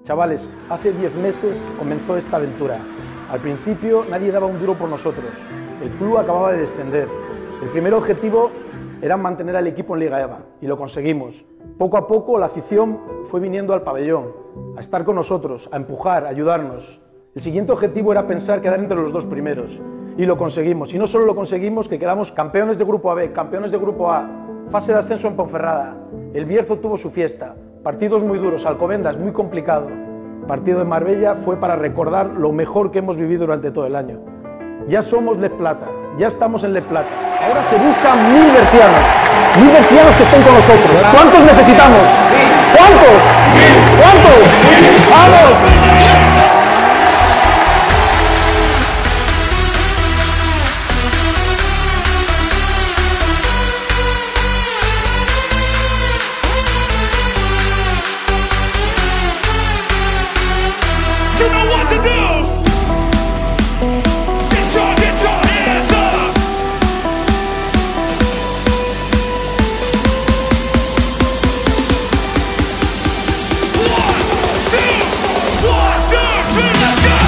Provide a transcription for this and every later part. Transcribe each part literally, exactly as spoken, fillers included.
Chavales, hace diez meses comenzó esta aventura. Al principio nadie daba un duro por nosotros. El club acababa de descender. El primer objetivo era mantener al equipo en Liga EVA y lo conseguimos. Poco a poco la afición fue viniendo al pabellón, a estar con nosotros, a empujar, a ayudarnos. El siguiente objetivo era pensar quedar entre los dos primeros y lo conseguimos. Y no solo lo conseguimos, que quedamos campeones de Grupo A B, campeones de Grupo A, fase de ascenso en Ponferrada. El Bierzo tuvo su fiesta. Partidos muy duros, Alcobendas muy complicado. Partido en Marbella fue para recordar lo mejor que hemos vivido durante todo el año. Ya somos Les Plata, ya estamos en Les Plata. Ahora se buscan mil bercianos, mil bercianos que estén con nosotros. ¿Cuántos necesitamos? ¿Cuántos? ¿Cuántos? ¡Vamos! You know what to do. Get your, get your hands up. One, two, one, two, three, let's go.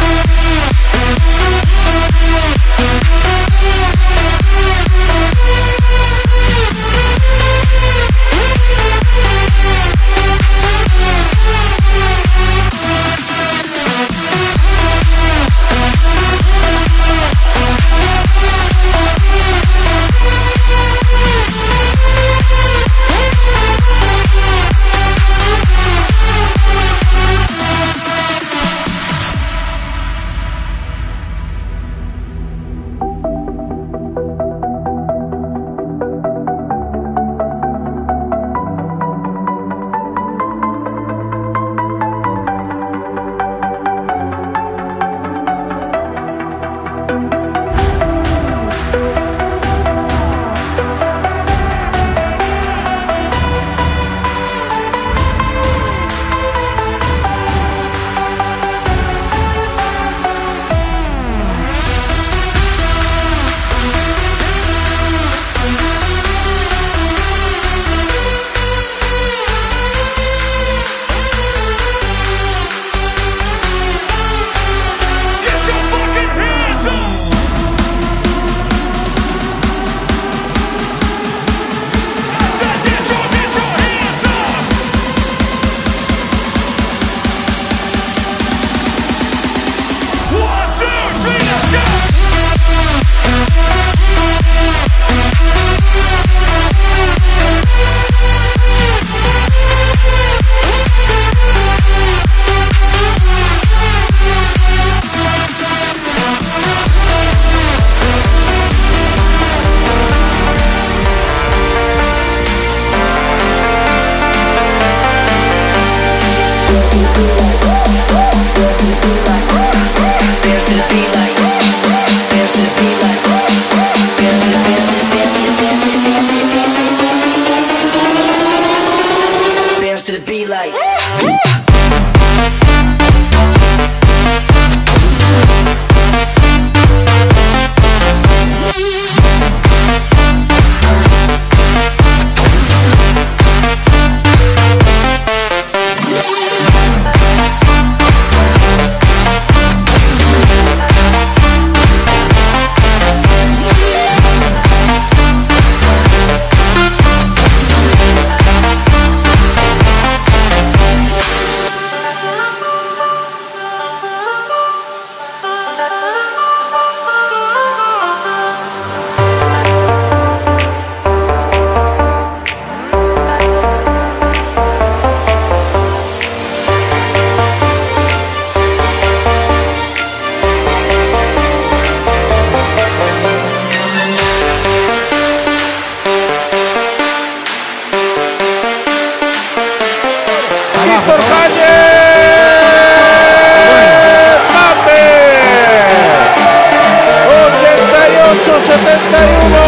setenta y uno,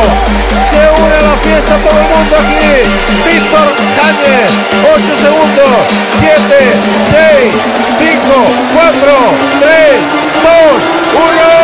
se une a la fiesta todo el mundo aquí. Víctor Cañes, ocho segundos, siete, seis, cinco, cuatro, tres, dos, uno.